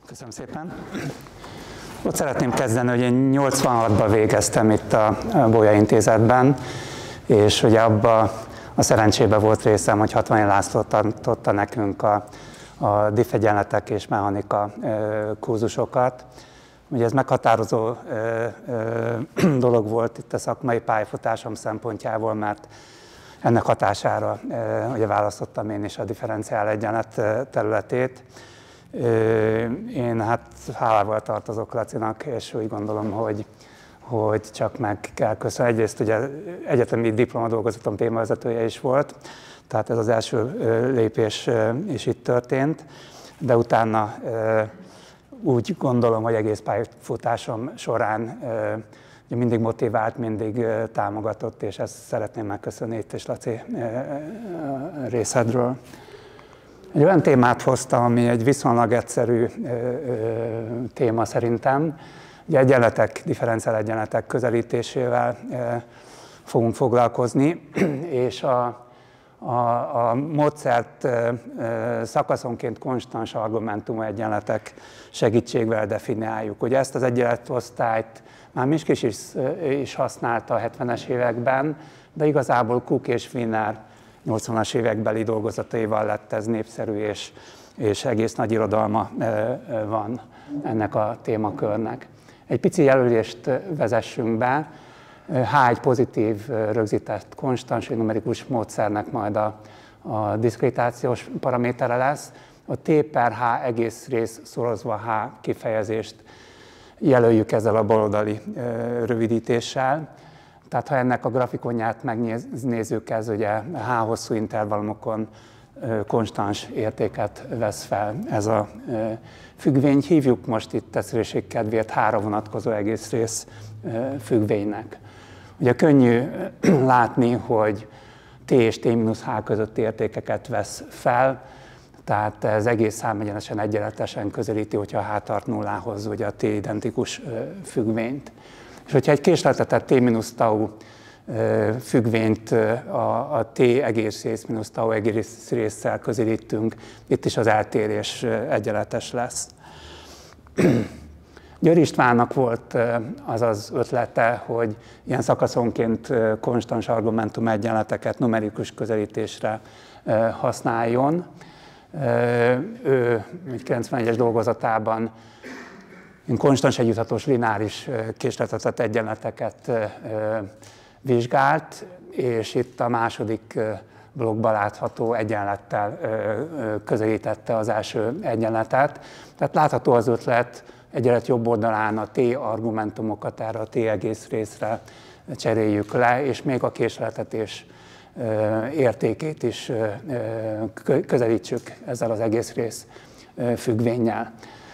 Köszönöm szépen. Ott szeretném kezdeni, hogy én 86-ban végeztem itt a Bolyai Intézetben, és ugye abban a szerencsében volt részem, hogy Hatványi László tanította nekünk a diff egyenletek és mechanika kurzusokat. Ugye ez meghatározó dolog volt itt a szakmai pályafutásom szempontjából, mert ennek hatására ugye választottam én is a differenciál egyenlet területét. Én hát hálával tartozok Lacinak, és úgy gondolom, hogy csak meg kell köszönni. Egyrészt ugye egyetemi diplomadolgozatom témavezetője is volt, tehát ez az első lépés is itt történt, de utána úgy gondolom, hogy egész pályafutásom során mindig motivált, mindig támogatott, és ezt szeretném megköszönni itt is Laci részedről. Egy olyan témát hoztam, ami egy viszonylag egyszerű téma szerintem. Ugye egyenletek, differenciál egyenletek közelítésével fogunk foglalkozni, és a módszert szakaszonként konstans argumentumú egyenletek segítségével definiáljuk. Ugye ezt az egyenletosztályt már Miskis is használta a 70-es években, de igazából Cook és Wiener 80-as évekbeli dolgozataival lett ez népszerű, és egész nagy irodalma van ennek a témakörnek. Egy pici jelölést vezessünk be. H1 pozitív rögzített konstans numerikus módszernek majd a diszkrétációs paramétere lesz. A T per H egész rész szorozva H kifejezést jelöljük ezzel a baloldali rövidítéssel. Tehát ha ennek a grafikonját megnézzük, ez ugye H hosszú intervallumokon konstans értéket vesz fel ez a függvény. Hívjuk most itt egyszerűség kedvéért H-ra vonatkozó egész rész függvénynek. Ugye könnyű látni, hogy T és T-H közötti értékeket vesz fel, tehát ez egész számegyenesen egyenletesen közelíti, hogyha a H tart nullához, ugye a T identikus függvényt. És hogyha egy késleltetett T-tau függvényt a T egész rész mínusz tau egész résszel közelítünk, itt is az eltérés egyenletes lesz. Győr Istvánnak volt az az ötlete, hogy ilyen szakaszonként konstans argumentum egyenleteket numerikus közelítésre használjon. Ő 91-es dolgozatában konstans együtthatós lineáris késleltetett egyenleteket vizsgált, és itt a második blokkban látható egyenlettel közelítette az első egyenletet. Tehát látható az ötlet, egyenlet jobb oldalán a T argumentumokat erre a T egész részre cseréljük le, és még a késleltetés értékét is közelítsük ezzel az egész rész függvénnyel.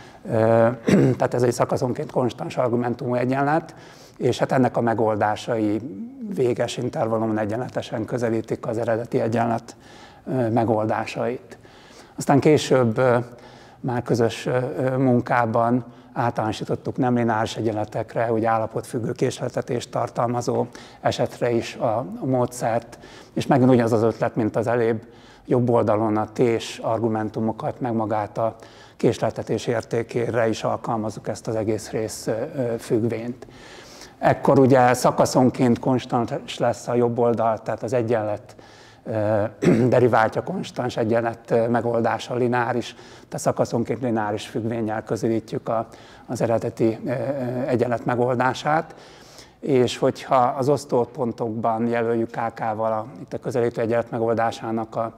Tehát ez egy szakaszonként konstans argumentumú egyenlet, és hát ennek a megoldásai véges intervallumon egyenletesen közelítik az eredeti egyenlet megoldásait. Aztán később már közös munkában általánosítottuk nem lineáris egyenletekre, úgy állapotfüggő késleltetést tartalmazó esetre is a módszert, és megint ugyanaz az ötlet, mint az előbb, jobb oldalon a T-s argumentumokat, meg magát a késleltetés értékére is alkalmazzuk ezt az egész rész függvényt. Ekkor ugye szakaszonként konstans lesz a jobb oldal, tehát az egyenlet deriváltja konstans, egyenlet megoldása lineáris, tehát szakaszonként lineáris függvénnyel közelítjük az eredeti egyenlet megoldását, és hogyha az osztópontokban jelöljük KK-val itt a közelítő egyenlet megoldásának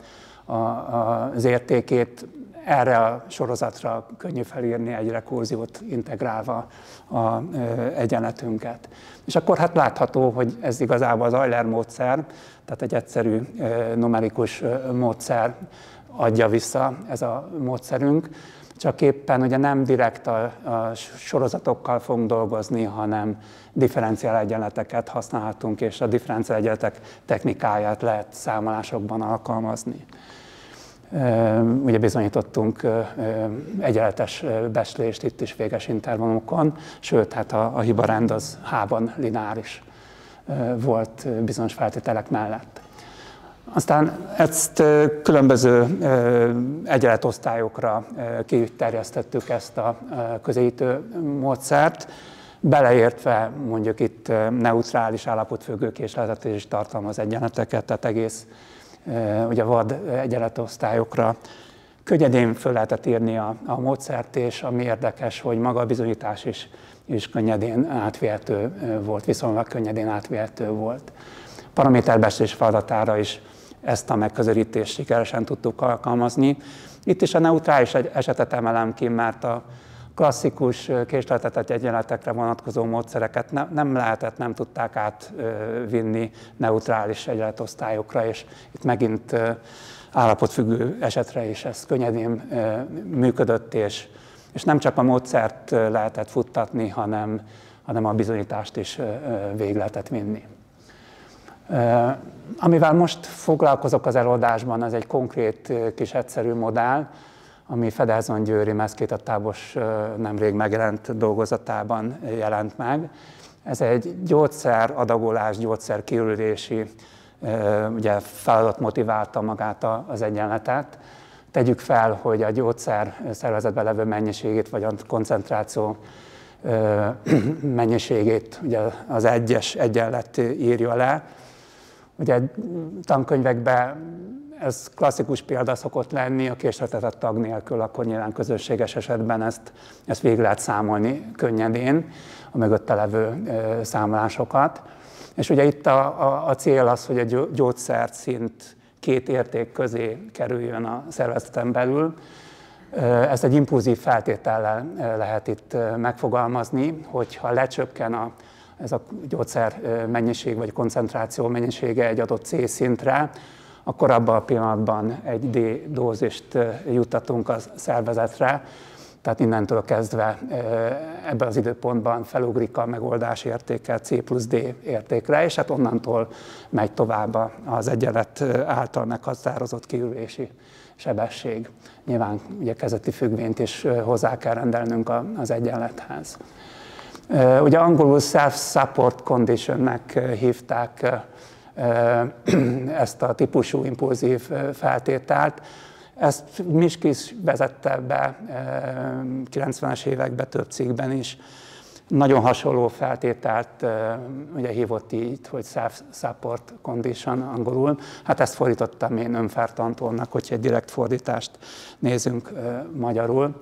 az értékét, erre a sorozatra könnyű felírni egy rekurziót integrálva az egyenletünket. És akkor hát látható, hogy ez igazából az Euler módszer, tehát egy egyszerű numerikus módszer adja vissza ez a módszerünk, csak éppen ugye nem direkt a sorozatokkal fogunk dolgozni, hanem differenciál egyenleteket használhatunk, és a differenciál egyenletek technikáját lehet számolásokban alkalmazni. Ugye bizonyítottunk egyenletes becslést itt is véges intervallumokon, sőt, hát a hibarend az H-ban lineáris volt bizonyos feltételek mellett. Aztán ezt különböző egyenletosztályokra kiterjesztettük ezt a közelítő módszert, beleértve mondjuk itt neutrális állapotfüggő késleletet is tartalmaz egyenleteket, tehát egész ugye vad egyenletosztályokra könnyedén föl lehetett írni a módszert, és ami érdekes, hogy maga a bizonyítás is könnyedén átvihető volt, viszonylag könnyedén átvihető volt. Paraméterbecslés feladatára is ezt a megközelítést sikeresen tudtuk alkalmazni. Itt is a neutrális esetet emelem ki, mert a klasszikus késleltetett egyenletekre vonatkozó módszereket nem tudták átvinni neutrális egyenletosztályokra, és itt megint állapotfüggő esetre is ez könnyedén működött, és nem csak a módszert lehetett futtatni, hanem a bizonyítást is végig lehetett vinni. Amivel most foglalkozok az előadásban, ez egy konkrét kis egyszerű modell, ami Federson Győri Meszkéta Tábos nemrég megjelent dolgozatában jelent meg. Ez egy gyógyszeradagolás, gyógyszerkiürülési ugye feladat motiválta magát az egyenletet. Tegyük fel, hogy a gyógyszer szervezetben levő mennyiségét, vagy a koncentráció mennyiségét ugye az egyes egyenlet írja le. Ugye tankönyvekben ez klasszikus példa szokott lenni, a késleltetett tag nélkül, akkor nyilván közönséges esetben ezt végig lehet számolni könnyedén, a mögötte levő számolásokat. És ugye itt a cél az, hogy a gyógyszerszint két érték közé kerüljön a szervezeten belül. Ezt egy impulzív feltétellel lehet itt megfogalmazni, hogyha lecsökken ez a gyógyszer mennyiség vagy koncentráció mennyisége egy adott C szintre, akkor abban a pillanatban egy D dózist juttatunk a szervezetre, tehát innentől kezdve ebben az időpontban felugrik a megoldás értéke C plusz D értékre, és hát onnantól megy tovább az egyenlet által meghatározott kiürülési sebesség. Nyilván ugye kezdeti függvényt is hozzá kell rendelnünk az egyenlethez. Ugye angolul self-support conditionnek hívták ezt a típusú impulzív feltételt. Ezt Miskis vezette be 90-es években több cikkben is. Nagyon hasonló feltételt ugye hívott így, hogy self-support condition angolul. Hát ezt fordítottam én Önfert Antonnak, hogyha egy direkt fordítást nézünk magyarul.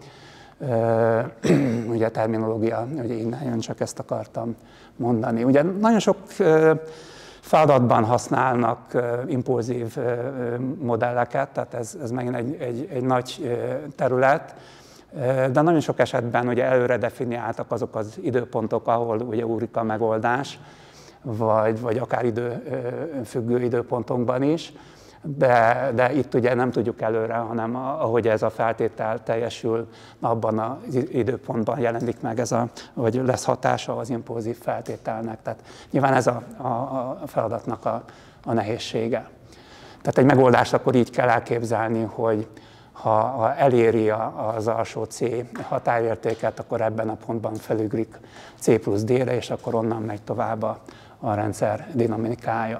Ugye a terminológia, ugye innen jön, csak ezt akartam mondani. Ugye nagyon sok feladatban használnak impulzív modelleket, tehát ez megint egy nagy terület, de nagyon sok esetben ugye előre definiáltak azok az időpontok, ahol ugye ugrik a megoldás, vagy akár függő időpontokban is, de itt ugye nem tudjuk előre, hanem ahogy ez a feltétel teljesül, abban az időpontban jelenik meg vagy lesz hatása az impulzív feltételnek. Tehát nyilván ez a feladatnak a nehézsége. Tehát egy megoldást akkor így kell elképzelni, hogy ha eléri az alsó C határértéket, akkor ebben a pontban felugrik C plusz D-re, és akkor onnan megy tovább a rendszer dinamikája.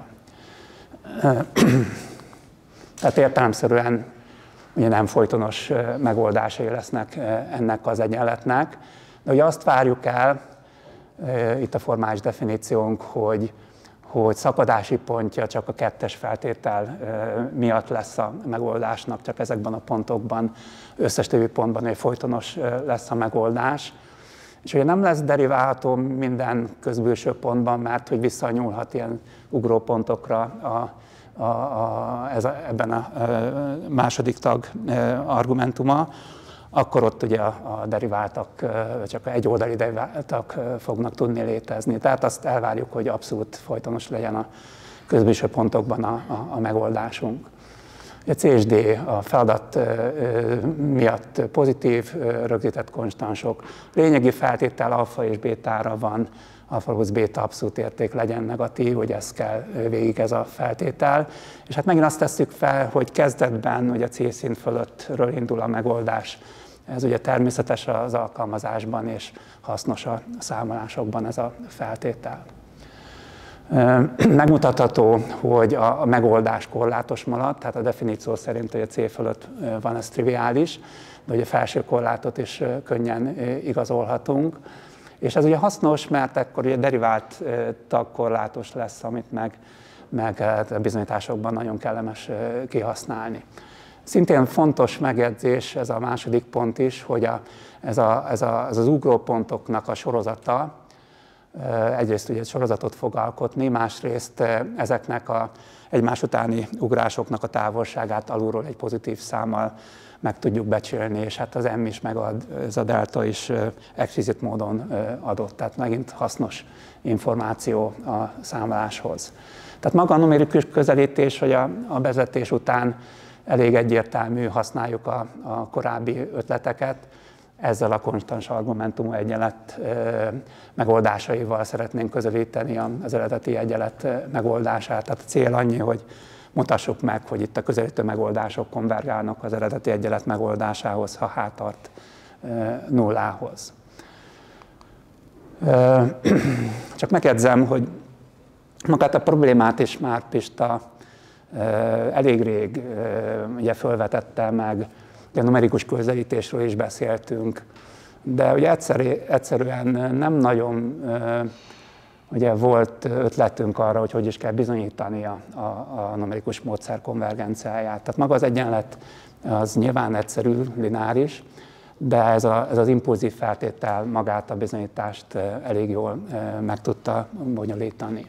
Tehát értelemszerűen ugye nem folytonos megoldásai lesznek ennek az egyenletnek, de ugye azt várjuk el, itt a formális definíciónk, hogy szakadási pontja csak a kettes feltétel miatt lesz a megoldásnak, csak ezekben a pontokban, összes többi pontban egy folytonos lesz a megoldás. És ugye nem lesz deriválható minden közbülső pontban, mert hogy visszanyúlhat ilyen ugrópontokra ebben a második tag argumentuma, akkor ott ugye a deriváltak, csak egy oldali deriváltak fognak tudni létezni. Tehát azt elvárjuk, hogy abszolút folytonos legyen a közbülső pontokban a megoldásunk. A C és D a feladat miatt pozitív, rögzített konstansok. Lényegi feltétel alfa és bétára van, alfa plusz béta abszolút érték legyen negatív, hogy ez kell végig ez a feltétel. És hát megint azt tesszük fel, hogy kezdetben ugye a C szint fölöttről indul a megoldás. Ez ugye természetes az alkalmazásban és hasznos a számolásokban ez a feltétel. Megmutatható, hogy a megoldás korlátos marad, tehát a definíció szerint, hogy a C fölött van, ez triviális, de ugye a felső korlátot is könnyen igazolhatunk. És ez ugye hasznos, mert akkor ugye derivált tagkorlátos lesz, amit meg a bizonyításokban nagyon kellemes kihasználni. Szintén fontos megjegyzés, ez a második pont is, hogy ez az ugrópontoknak a sorozata, egyrészt ugye egy sorozatot fog alkotni, másrészt ezeknek a egymás utáni ugrásoknak a távolságát alulról egy pozitív számmal meg tudjuk becsülni, és hát az M is megad, ez a delta is explicit módon adott, tehát megint hasznos információ a számoláshoz. Tehát maga a numerikus közelítés, hogy a vezetés után elég egyértelmű, használjuk a korábbi ötleteket, ezzel a konstans argumentumú egyenlet megoldásaival szeretnénk közelíteni az eredeti egyenlet megoldását. Tehát a cél annyi, hogy mutassuk meg, hogy itt a közelítő megoldások konvergálnak az eredeti egyenlet megoldásához, ha H tart nullához. Csak megjegyzem, hogy magát a problémát is már Pista elég rég ugye fölvetette meg, a numerikus közelítésről is beszéltünk, de ugye egyszerűen nem nagyon ugye volt ötletünk arra, hogy is kell bizonyítani a numerikus módszer konvergenciáját. Tehát maga az egyenlet az nyilván egyszerű, lineáris, de ez az impulzív feltétel magát a bizonyítást elég jól meg tudta bonyolítani.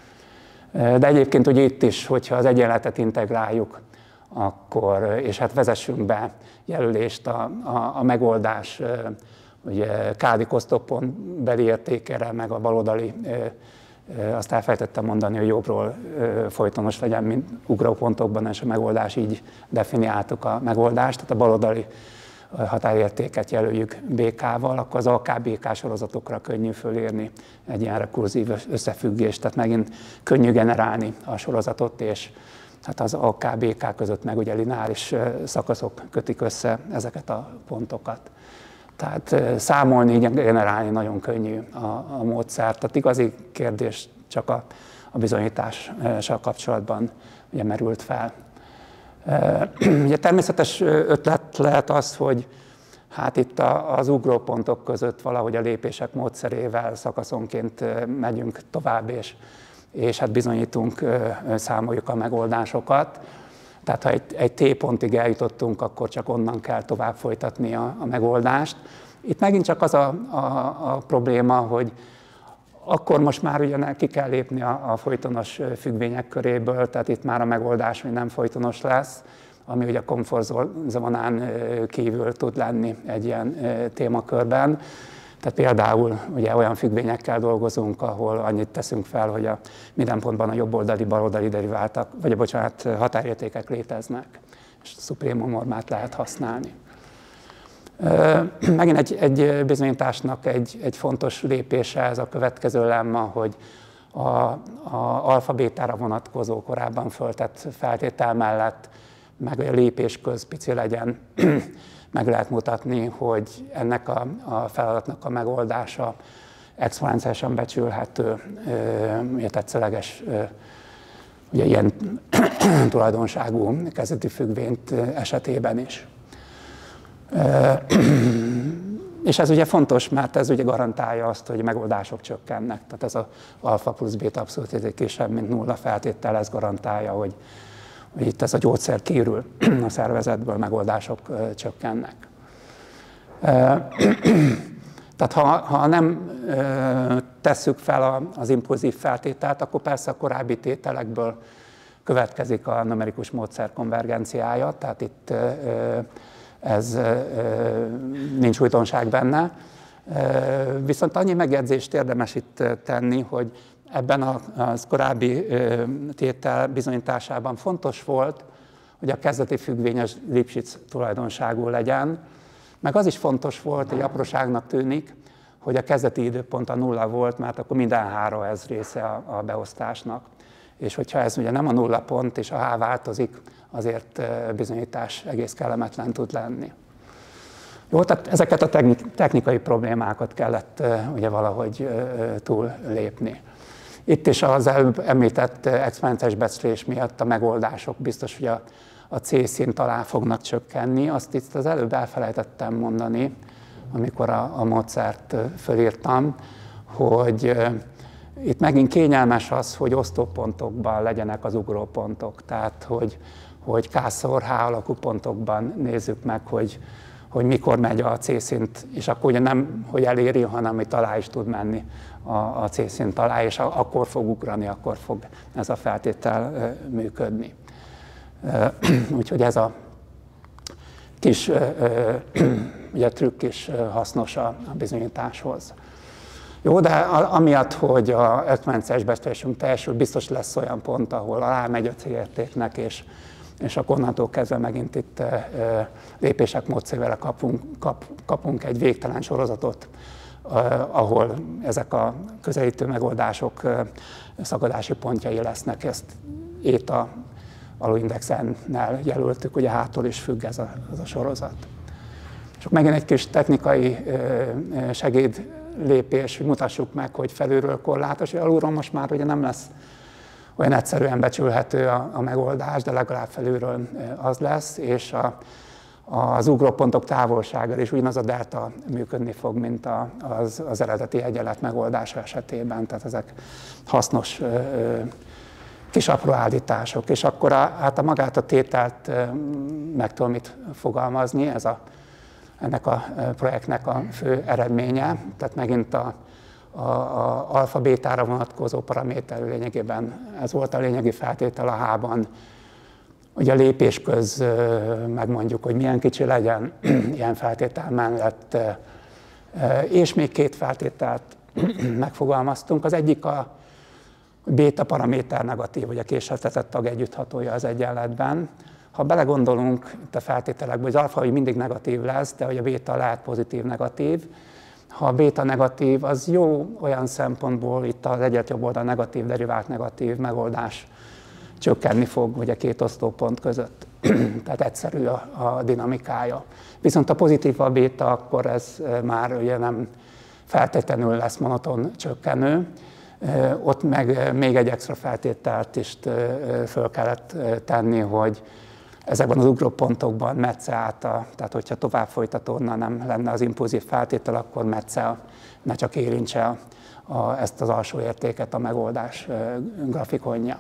De egyébként ugye itt is, hogyha az egyenletet integráljuk, akkor, és hát vezessünk be jelölést a megoldás ugye kádik oszlopon beli értékére, meg a baloldali, azt elfelejtettem mondani, hogy jobbról folytonos legyen, mint ugrópontokban, és a megoldás így definiáltuk a megoldást, tehát a baloldali határértéket jelöljük BK-val, akkor az AK-BK sorozatokra könnyű fölírni egy ilyen rekurzív összefüggést, tehát megint könnyű generálni a sorozatot, és hát az AK-BK között meg ugye lineáris szakaszok kötik össze ezeket a pontokat. Tehát számolni, generálni nagyon könnyű a módszer. Tehát igazi kérdés csak a bizonyítással kapcsolatban ugye merült fel. Ugye természetes ötlet lehet az, hogy hát itt az ugrópontok között valahogy a lépések módszerével szakaszonként megyünk tovább, és hát bizonyítunk, számoljuk a megoldásokat. Tehát ha egy T pontig eljutottunk, akkor csak onnan kell tovább folytatni a megoldást. Itt megint csak az a probléma, hogy akkor most már ugye ki kell lépni a folytonos függvények köréből, tehát itt már a megoldás nem folytonos lesz, ami ugye a komfortzónán kívül tud lenni egy ilyen témakörben. Tehát például ugye olyan függvényekkel dolgozunk, ahol annyit teszünk fel, hogy minden pontban a jobboldali, baloldali deriváltak, vagy bocsánat, határértékek léteznek, és a szupremum normát lehet használni. Megint egy bizonyításnak egy fontos lépése ez a következő lemma, hogy a alfa-bétára vonatkozó korábban föltett feltétel mellett meg a lépés köz pici legyen, meg lehet mutatni, hogy ennek a feladatnak a megoldása exponenciálisan becsülhető, ugye tetszőleges, ugye ilyen tulajdonságú kezdeti függvényt esetében is. És ez ugye fontos, mert ez ugye garantálja azt, hogy a megoldások csökkennek. Tehát ez az alfa plusz béta abszolút kisebb, mint nulla feltétel, ez garantálja, hogy itt ez a gyógyszer kiürül a szervezetből, megoldások csökkennek. Tehát ha nem tesszük fel az impulzív feltételt, akkor persze a korábbi tételekből következik a numerikus módszer konvergenciája, tehát itt ez nincs újdonság benne. Viszont annyi megjegyzést érdemes itt tenni, hogy ebben az korábbi tétel bizonyításában fontos volt, hogy a kezdeti függvényes Lipschitz tulajdonságú legyen, meg az is fontos volt, hogy apróságnak tűnik, hogy a kezdeti időpont a nulla volt, mert akkor minden H-ra ez része a beosztásnak. És hogyha ez ugye nem a nulla pont, és a H változik, azért bizonyítás egész kellemetlen tud lenni. Jó, tehát ezeket a technikai problémákat kellett ugye valahogy túllépni. Itt is az előbb említett exponenciális becslés miatt a megoldások biztos, hogy a C-szint alá fognak csökkenni. Azt itt az előbb elfelejtettem mondani, amikor a módszert fölírtam, hogy itt megint kényelmes az, hogy osztópontokban legyenek az ugrópontok. Tehát, hogy K-szor H alakú pontokban nézzük meg, hogy mikor megy a C-szint, és akkor ugye nem, hogy eléri, hanem hogy alá is tud menni a C-szint alá, és akkor fog ugrani, akkor fog ez a feltétel működni. Úgyhogy ez a kis ugye, trükk is hasznos a bizonyításhoz. Jó, de amiatt, hogy az exponenciális becslésünk teljesül, biztos lesz olyan pont, ahol alá megy a célértéknek, és akkor onnantól kezdve megint itt lépések módszerével kapunk egy végtelen sorozatot, ahol ezek a közelítő megoldások szakadási pontjai lesznek. Ezt éta alulindexennel jelöltük, ugye hátul is függ ez a sorozat. Csak megint egy kis technikai segédlépés, hogy mutassuk meg, hogy felülről korlátos, hogy alulról most már ugye nem lesz olyan egyszerűen becsülhető a megoldás, de legalább felülről az lesz, és az ugrópontok távolsággal is ugyanaz a delta működni fog, mint az eredeti egyenlet megoldása esetében, tehát ezek hasznos kis apró állítások. És akkor magát a tételt meg tudom itt fogalmazni, ennek a projektnek a fő eredménye, tehát megint a alfa-bétára vonatkozó paraméter lényegében ez volt a lényegi feltétel a H-ban. Ugye a lépés köz megmondjuk, hogy milyen kicsi legyen ilyen feltétel mellett, és még két feltételt megfogalmaztunk. Az egyik a béta paraméter negatív, vagy a késleltetett tag együtthatója az egyenletben. Ha belegondolunk itt a feltételekbe, hogy az alfa mindig negatív lesz, de hogy a béta lehet pozitív-negatív. Ha a béta negatív, az jó olyan szempontból, itt az egyenlet jobb oldal negatív, derivált negatív megoldás csökkenni fog ugye két osztópont között. Tehát egyszerű a dinamikája. Viszont a pozitív a béta, akkor ez már ugye nem feltétlenül lesz monoton csökkenő. Ott meg még egy extra feltételt is föl kellett tenni, hogy ezekben az ugrópontokban metsze át, tehát hogyha tovább folytatódna, nem lenne az impulzív feltétel, akkor metsze ne csak érintse ezt az alsó értéket a megoldás grafikonja.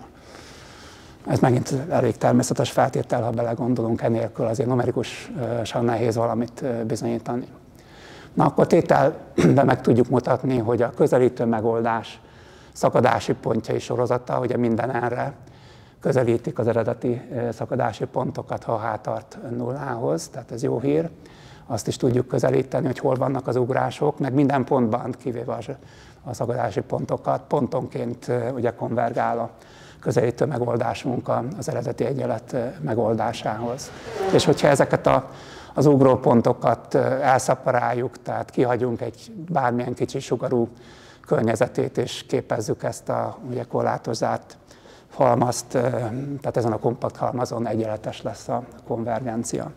Ez megint elég természetes feltétel, ha belegondolunk, enélkül azért numerikusan nehéz valamit bizonyítani. Na akkor tételben meg tudjuk mutatni, hogy a közelítő megoldás szakadási pontjai sorozata, ugye minden erre közelítik az eredeti szakadási pontokat, ha H tart nullához, tehát ez jó hír. Azt is tudjuk közelíteni, hogy hol vannak az ugrások, meg minden pontban, kivéve a szakadási pontokat, pontonként ugye konvergál a közelítő megoldásunk az eredeti egyenlet megoldásához. És hogyha ezeket az ugrópontokat elszaporáljuk, tehát kihagyunk egy bármilyen kicsi sugarú környezetét, és képezzük ezt a ugye korlátozást halmazt, tehát ezen a kompakt halmazon egyenletes lesz a konvergencia.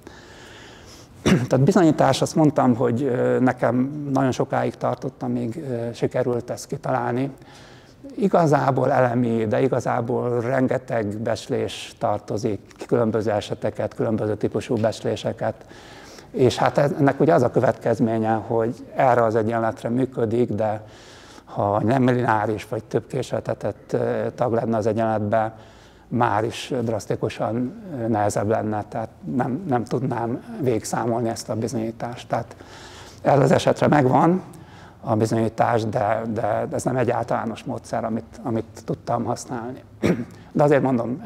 Tehát bizonyítás, azt mondtam, hogy nekem nagyon sokáig tartott, amíg sikerült ezt kitalálni. Igazából elemi, de igazából rengeteg becslés tartozik, különböző eseteket, különböző típusú becsléseket. És hát ennek ugye az a következménye, hogy erre az egyenletre működik, de ha nem lineáris vagy több késleltetett tag lenne az egyenletben, már is drasztikusan nehezebb lenne, tehát nem tudnám végigszámolni ezt a bizonyítást. Tehát erre az esetre megvan a bizonyítás, de ez nem egy általános módszer, amit tudtam használni. De azért mondom,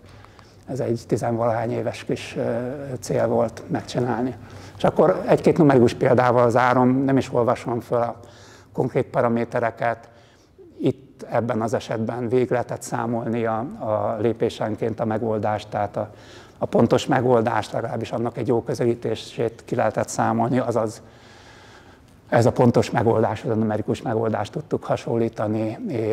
ez egy tizenvalahány éves kis cél volt megcsinálni. És akkor egy-két numerikus példával zárom, nem is olvasom föl a konkrét paramétereket. Itt ebben az esetben végig lehetett számolni a lépésenként a megoldást, tehát a pontos megoldást, legalábbis annak egy jó közelítését ki lehetett számolni, azaz ez a pontos megoldás, az a numerikus megoldást tudtuk hasonlítani,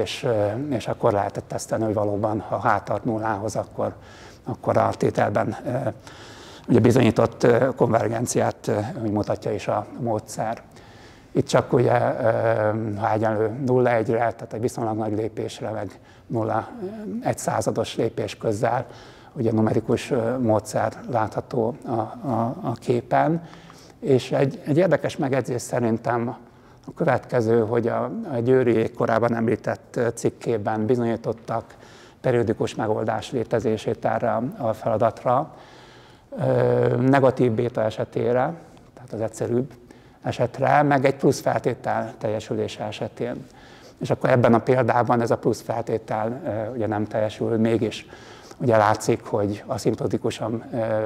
és akkor lehetett tesztelni, hogy valóban, ha H tart nullához, akkor a tételben ugye bizonyított konvergenciát mutatja is a módszer. Itt csak ugye H egyenlő 0,1-re, tehát egy viszonylag nagy lépésre, meg 0,1 lépés közzel, ugye numerikus módszer látható a képen. És egy érdekes megjegyzés szerintem a következő, hogy a Győri korábban említett cikkében bizonyítottak periódikus megoldás létezését erre a feladatra, negatív béta esetére, tehát az egyszerűbb esetre, meg egy plusz feltétel teljesülése esetén. És akkor ebben a példában ez a plusz feltétel ugye nem teljesül, mégis ugye látszik, hogy aszimptotikusan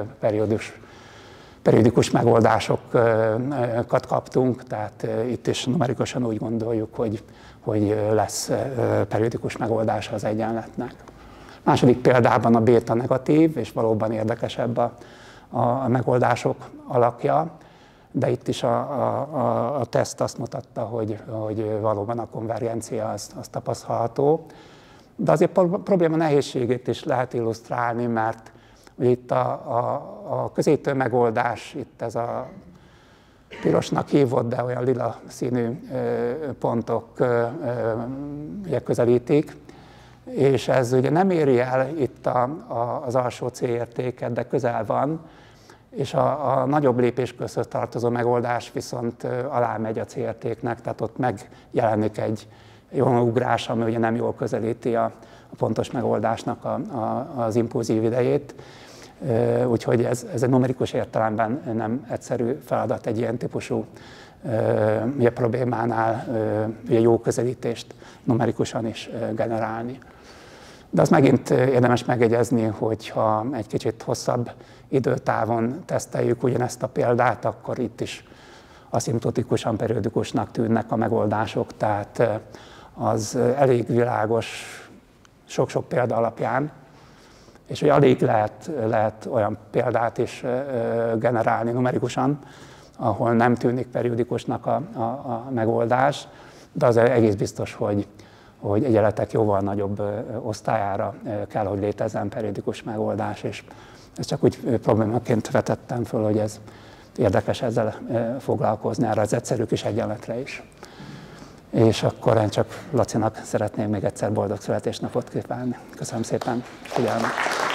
periódikus megoldásokat kaptunk, tehát itt is numerikusan úgy gondoljuk, hogy lesz periódikus megoldása az egyenletnek. Második példában a béta negatív, és valóban érdekesebb a megoldások alakja, de itt is a teszt azt mutatta, hogy valóban a konvergencia az tapasztalható. De azért probléma nehézségét is lehet illusztrálni, mert itt a középtő megoldás, itt ez a pirosnak hívott, de olyan lila színű pontok közelítik, és ez ugye nem éri el itt az alsó célértéket, de közel van, és a nagyobb lépés között tartozó megoldás viszont alámegy a célértéknek, tehát ott megjelenik egy olyan ugrás, ami ugye nem jól közelíti a pontos megoldásnak az impulzív idejét. Úgyhogy ez egy numerikus értelemben nem egyszerű feladat egy ilyen típusú problémánál jó közelítést numerikusan is generálni. De azt megint érdemes megjegyezni, hogy ha egy kicsit hosszabb időtávon teszteljük ugyanezt a példát, akkor itt is aszimptotikusan periódikusnak tűnnek a megoldások, tehát az elég világos sok-sok példa alapján, és hogy alig lehet olyan példát is generálni numerikusan, ahol nem tűnik periódikusnak a megoldás, de az egész biztos, hogy egyenletek jóval nagyobb osztályára kell, hogy létezzen periódikus megoldás, és ezt csak úgy problémaként vetettem föl, hogy ez érdekes ezzel foglalkozni, erre az egyszerű kis egyenletre is. És akkor én csak Lacinak szeretném még egyszer boldog születésnapot kívánni. Köszönöm szépen figyelmet!